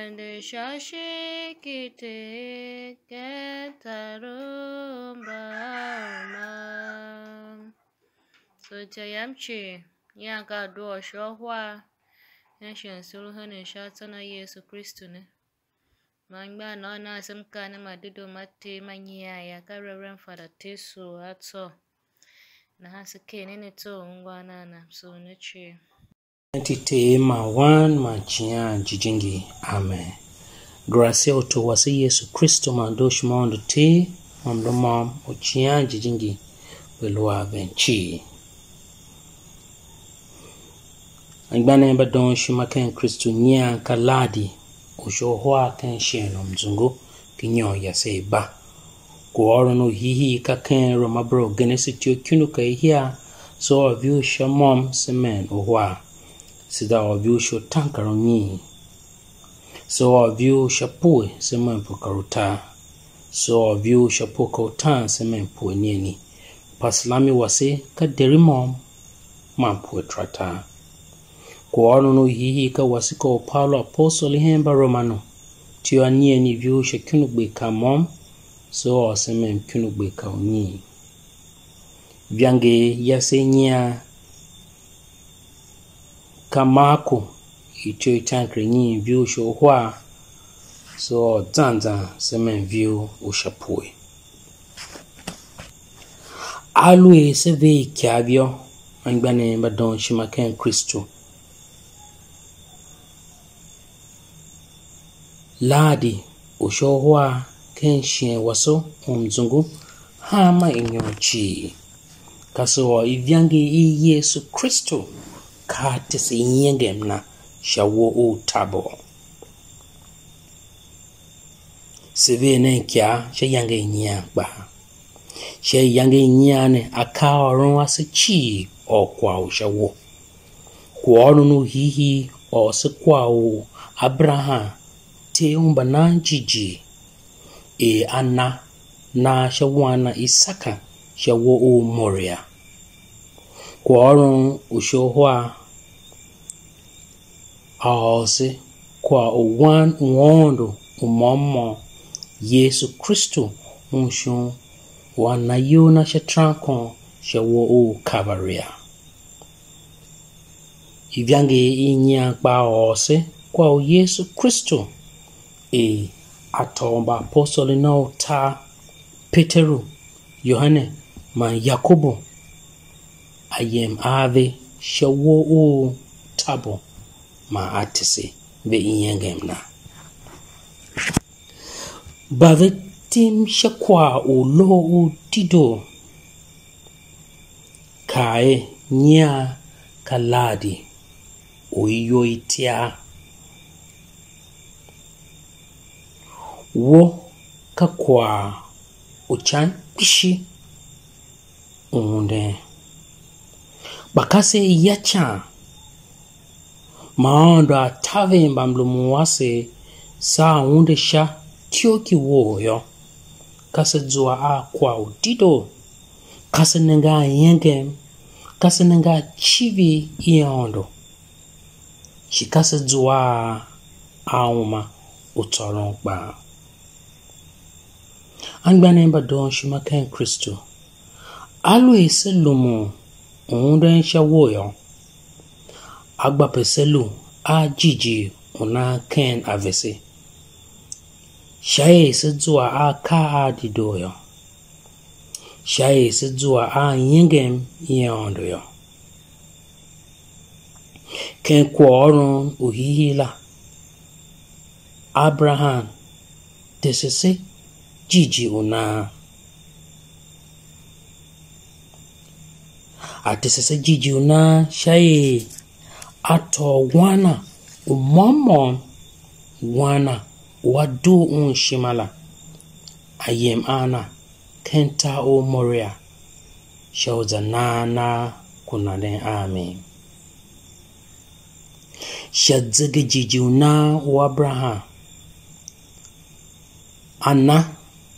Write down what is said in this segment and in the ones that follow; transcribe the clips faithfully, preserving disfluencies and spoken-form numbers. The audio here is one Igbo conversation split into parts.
Ende shashi kite ketarumba ma. So tayamchi yaka do shohwa nation sulhane shatana Yesu Kristo ne. Mangba no na samkana madido mate manyia ya ka Reverend Fada Tersoo Atsor. Na hasike nene to ngwana na so nechi. Entity ma one ma chia jijingi. Amen. Gracia to wasi Yesu Kristo mandosh mondo te mamdo mam o chia jijingi welwa benchi. Angbane ba don shima ken Kristo nya ka Lahadi o shohwa ken sheno Mzungu kinyo ya seba. Ko oro no hihi ka ken Roma bro Genesis tio kunu ka hia so view shamom semen ohwa. Sida ovyu sho tankaroni. So ovyu shapue semen pukaruta. So ovyu shapu kautan semen puenieni. Paslami wase ka derimom mampue trata. Kwa ono no hihi ka wasiko Paulo apostoli hemba Romano. Tio anieni vyu shakunugbe ka mom. So semen kunugbe ka oni. Vyange yase nya Kamako ito tankre ni view show hwa so zanza semen view ushapue alwe seve kyabyo angbane badon shimaken Kristo Lahadi usho hwa ken Shie waso Mzungu hama inyochi kaso ivyange i Yesu Kristo kate se yengem na shawo o tabo seve ne kya she yange nya ba she yange nya ne aka orun ase chi okwa o shawo ko orun no hihi o se kwa o Abraham te umba na jiji e ana na shawana Isaka shawo o Moria kwa orun ushohwa aose kwa uwan uondo umomo Yesu Kristo unshon wana yona shatrankon shawo o Kavaria ivyange inya pa ose kwa Yesu Kristo e atomba apostoli no ta Peteru Yohane ma Yakobo ayem ave shawo o tabo ma atise be inyengem na bavetim shakwa o Lohodedoo kae nya ka Lahadi o yoitia wo kakwa o chan pishi onde bakase yacha maondo atave mbamlumu wase saa unde sha tioki woyo kase zua a kwa udido kase nenga yengem kase nenga chivi iondo shikase zua auma utorongba angbane mbadon shimaken Kristo alu ese lumu onde sha woyo agba peselu a jiji una ken avese shaye se zua a ka adidoyo shaye se zua a yengem yondoyo ken kworun uhihila Abraham Tersoo jiji una atesese jiji una shaye ato wana umomon wana wadu un shimala ayem ana kenta o Moria shauza nana kunane amen shadzege jiji una wa Abraham ana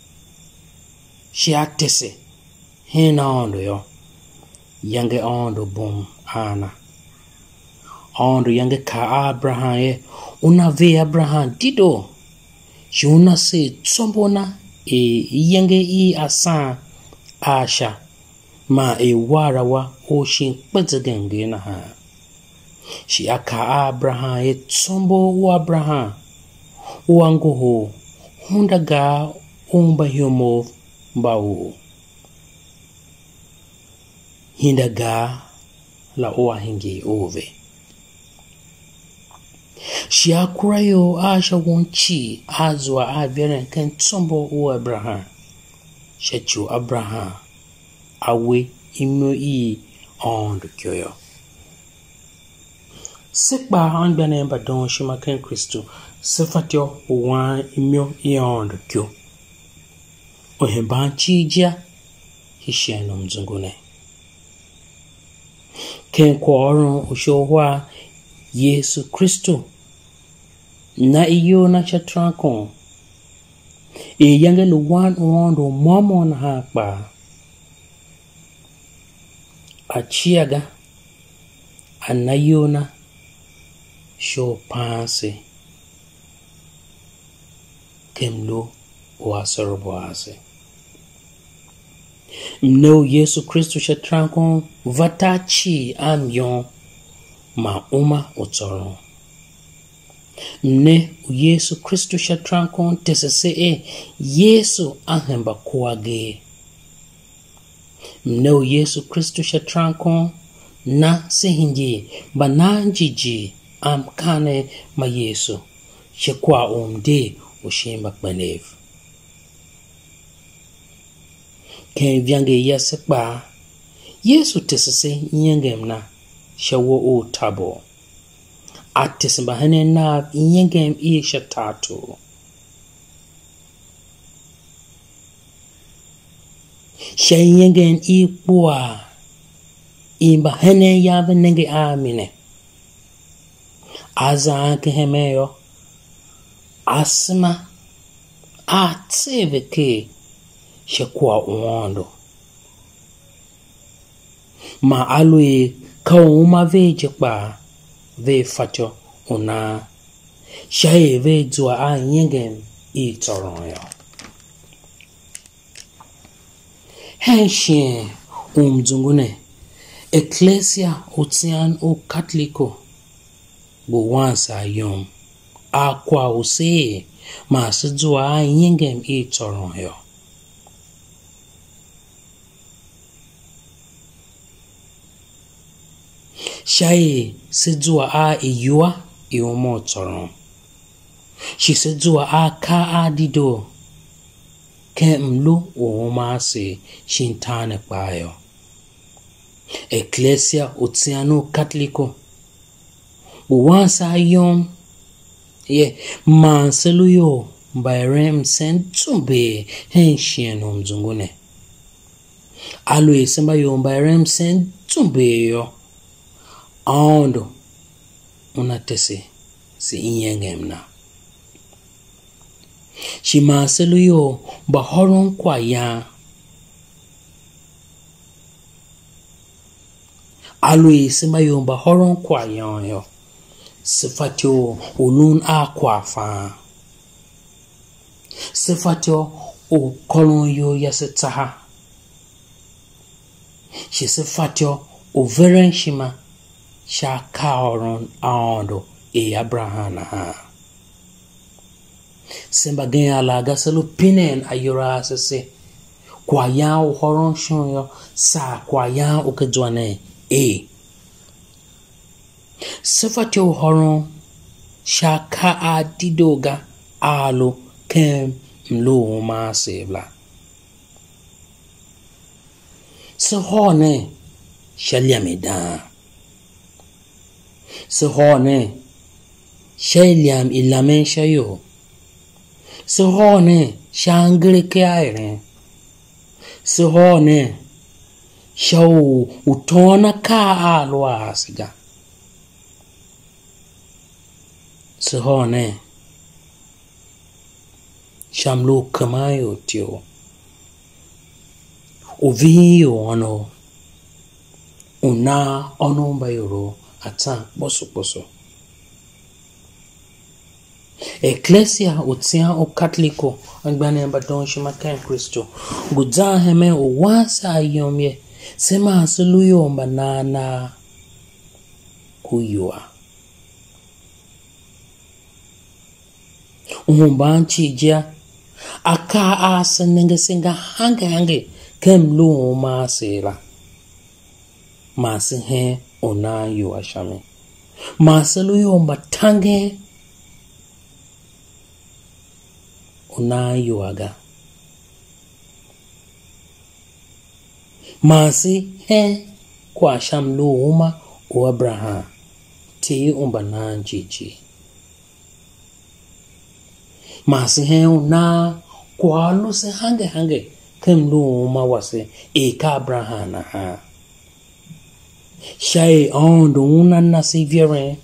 shiatese hena ondo yo yange ondo bum ana ondo yange ka Abraham ye una ve Abraham dido shi una se tsombona e yenge i asa asha ma e warawa o shin kpedzegenge na ha shi aka Abraham e tsombo u Abraham u angoho hundaga umba hyomo mbao hindaga la oa hingi ove shi akurayo asha wonchi azwa aberen kan tsombo u Abraham shechu Abraham awe imo i on the kyoyo sekba angbane ba don shima kan Kristo sefatyo wa imo i on the kyo ohembanchi jia hisheno Mzungu ne ken kworo ushowa Yesu Kristo na iyo na chatrankon e yange lu wan ondo momon hapa achiaga anayona show panse kemlo wasoroboase mno Yesu Kristo chatrankon vatachi amyon ma uma otoro mne Yesu Kristo chatrankon tesese e Yesu ahemba kuage mne Yesu Kristo chatrankon na sehinji bananjiji amkane ma Yesu shekwa omde ushimba kbenev ken vyange yasekba Yesu tesese nyengemna shawo o tabo atesimba hene na nyengem i shatatu shayengen i bua imba hene yabe nenge amine aza kehemeyo asma atseveke shekwa uondo ma alwe kauma veje pa ve fatyo una shaye ve zwa a yengem i toroyo henshin Mzungu ne Ecclesia otian o Catholico bo wansa yom akwa ose ma sedzwa a yengem i toroyo shaye sedzwa a iyua iomo toron shi sedzwa a ka adido ke mlu o ma se shintane payo Ecclesia otiano Catholico bo wansa yom ye manseluyo bayrem sentumbe henshieno Mzungu ne alwe semba yo bayrem sentumbe yo Ando unatese si inyengemna shimaselu yo bahoron kwa ya alwe sima yo bahoron kwa ya yo sifatyo unun akwa fa sifatyo o kolon yo yasetaha shi sifatyo o veren shima shakaoron aondo e Abraham ha semba gen ala gaselu pinen ayura sese kwa ya o horon shonyo sa kwa ya o kedwane e sefati o horon shaka adidoga alo kem mlo ma sebla so hone shaliameda so hone shaliam ilamen shayo so hone shangre kaire so hone shaw utona ka alwa siga so hone shamlo kamayo tio ovio ono una onomba yoro atan boso boso Ecclesia utia o Catholico angbane badon shima ken Christo guza heme o wasa yomye sema asuluyo manana kuyua umbanchi jia aka asa nenge singa hange hange kem lu ma sela masihe ona yu ashame masuluyo mbatange ona yu aga masi he kwa sham lu uma o Abraham ti umbanan jiji masi he ona kwa lu se hange hange kem lu uma wase e ka Abraham na ha Shie ondo una nasi viere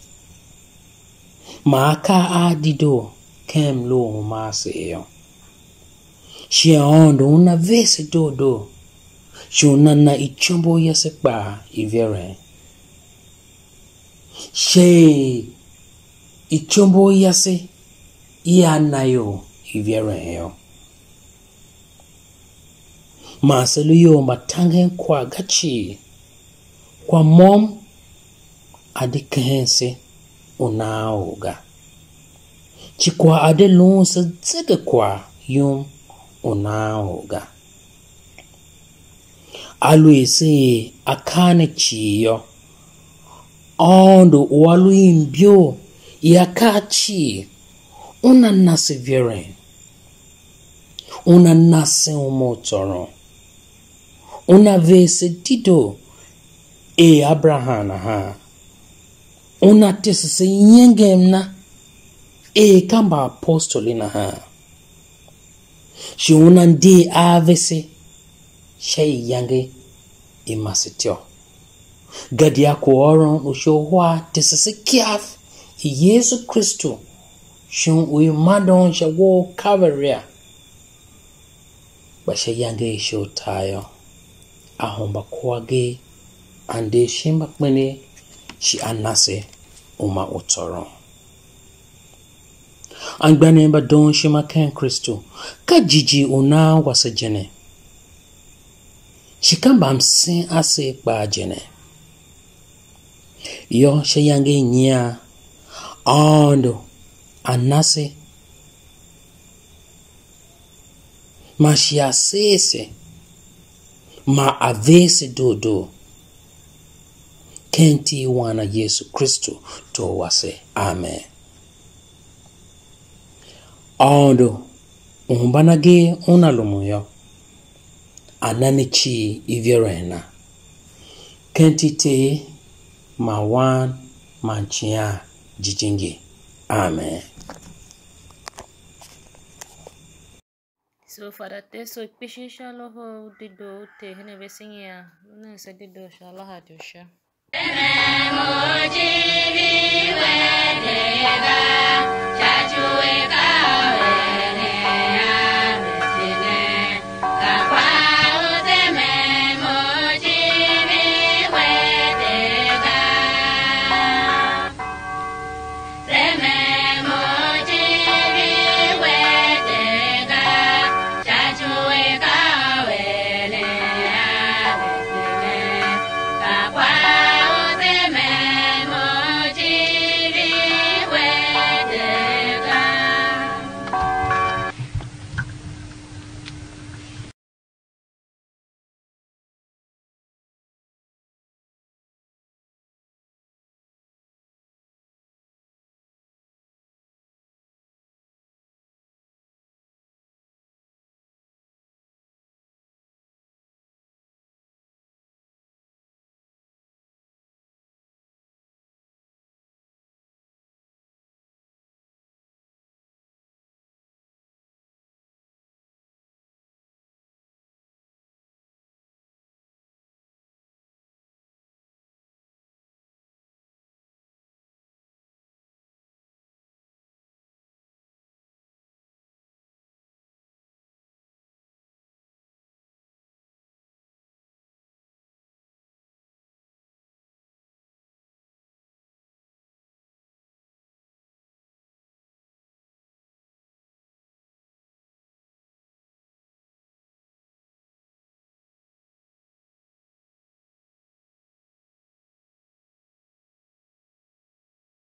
maka adido kem lo maseo Shie ondo una vese dodo shuna na ichombo yasekba iviere Shie ichombo yase iya nayo iviere yo maselu yo matangen kwa gachi kwa mom adikehense unaoga chikwa ade lunsa zege kwa yum unaoga aluise akane chiyo ondo walu imbyo yakachi una nasi viren una nasi umotoro una vese dido e Abraham ha una tesese yengemna e kamba apostolina ha shi una ndi avese shay yange e masityo gadi yako oron ushohwa tesese kiaf e Yesu Kristo shun uyu madon shawo kaveria ba shay yange sho tayo ahomba kwage ande shimba kwene shi anase uma utoro angbane ba don shima ken Kristo ka jiji una wasa jene shikamba msin ase ba jene yo shayange nya ando anase ma shiasese ma avese dodo kenti wana Yesu Kristo to wase amen ondo umbanage unalumuyo ananichi ivyerena kenti te mawan manchia jijingi amen. So Fada Tersoo ikpishisha Lohodedoo te hene vesingia una sedido sha Lahadi sha.